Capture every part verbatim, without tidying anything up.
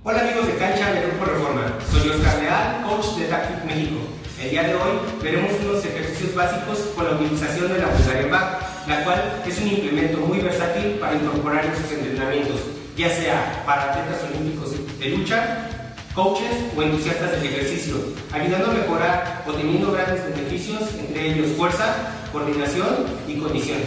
Hola amigos de Cancha de Grupo Reforma, soy Oscar Leal, coach de Tactic México. El día de hoy veremos unos ejercicios básicos con la utilización de la Bulgarian Bag, la cual es un implemento muy versátil para incorporar en sus entrenamientos, ya sea para atletas olímpicos de lucha, coaches o entusiastas del ejercicio, ayudando a mejorar o teniendo grandes beneficios, entre ellos fuerza, coordinación y condición.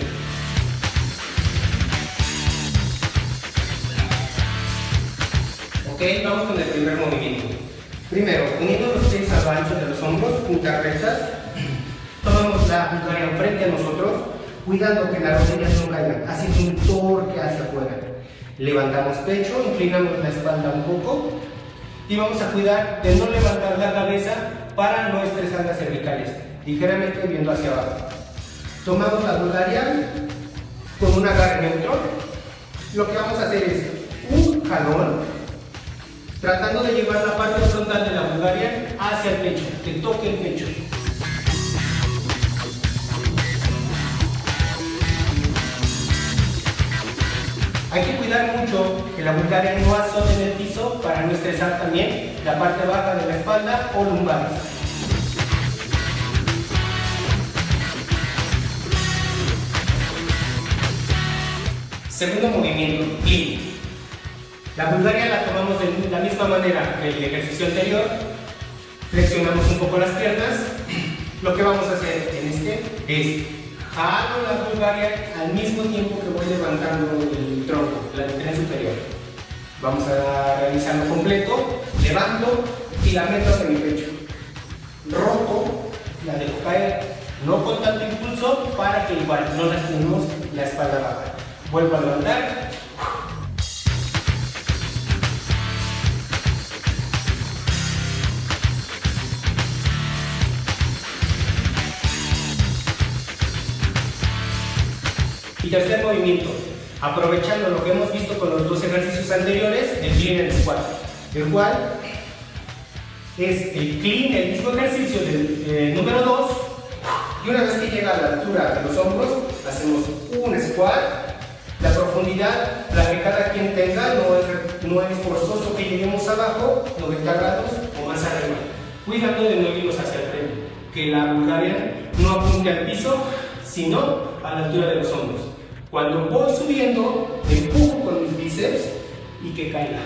Ok, vamos con el primer movimiento. Primero, uniendo los pies al ancho de los hombros, puntas rectas, tomamos la Bulgarian frente a nosotros, cuidando que las rodillas no caigan, haciendo un torque hacia afuera. Levantamos pecho, inclinamos la espalda un poco y vamos a cuidar de no levantar la cabeza para no estresar las cervicales, ligeramente viendo hacia abajo. Tomamos la Bulgarian con un agarre neutro. Lo que vamos a hacer es un jalón, tratando de llevar la parte frontal de la Bulgarian hacia el pecho, que toque el pecho. Hay que cuidar mucho que la Bulgarian no azote en el piso para no estresar también la parte baja de la espalda o lumbares. Segundo movimiento, clean. La Bulgarian la tomamos de la misma manera que el ejercicio anterior. Flexionamos un poco las piernas. Lo que vamos a hacer en este es jalo la Bulgarian al mismo tiempo que voy levantando el tronco, la tren superior. Vamos a realizarlo completo. Levanto y la meto hacia mi pecho. Roto, la dejo caer, no con tanto impulso para que igual no lastimemos la espalda baja. Vuelvo a levantar. Y tercer movimiento, aprovechando lo que hemos visto con los dos ejercicios anteriores, el clean and squat, el cual es el clean, el mismo ejercicio del eh, número dos, y una vez que llega a la altura de los hombros, hacemos un squat. La profundidad, la que cada quien tenga, no es, no es forzoso que lleguemos abajo, noventa grados o más arriba, cuidando de no irnos hacia el frente, que la Bulgarian no apunte al piso, sino a la altura de los hombros. Cuando voy subiendo, empujo con mis bíceps y que caiga.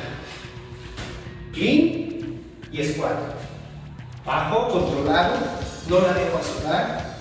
Clean y squat. Bajo, controlado, no la dejo azotar.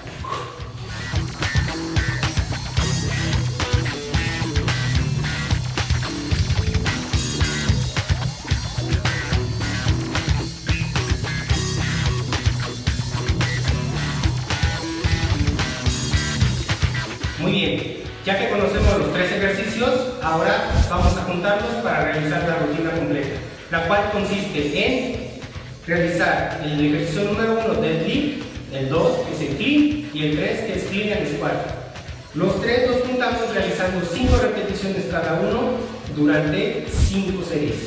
Muy bien, ya que conocemos los tres ejercicios, ahora vamos a juntarlos para realizar la rutina completa, la cual consiste en realizar el ejercicio número uno deadlift, el dos que es el clean y el tres que es clean and squat. Los tres los juntamos realizando cinco repeticiones cada uno durante cinco series.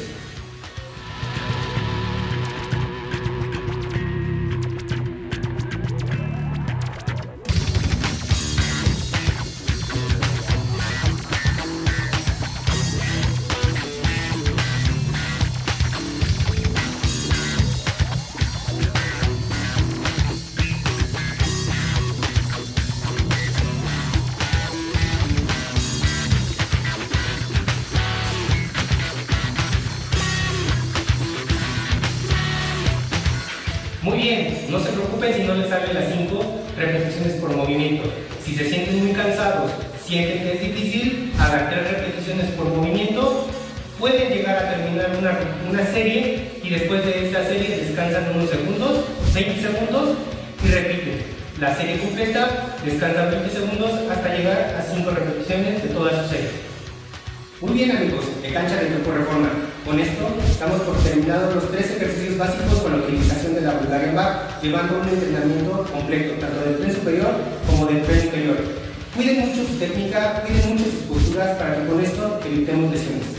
Muy bien, no se preocupen si no les salen las cinco repeticiones por movimiento. Si se sienten muy cansados, sienten que es difícil, hagan tres repeticiones por movimiento, pueden llegar a terminar una, una serie y después de esa serie descansan unos segundos, veinte segundos y repiten la serie completa, descansan veinte segundos hasta llegar a cinco repeticiones de toda su serie. Muy bien amigos de Cancha de Grupo Reforma, con esto damos por terminados los tres ejercicios básicos con la utilización de la Bulgarian Bag, llevando un entrenamiento completo tanto del tren superior como del tren inferior. Cuiden mucho su técnica, cuiden mucho sus posturas para que con esto evitemos lesiones.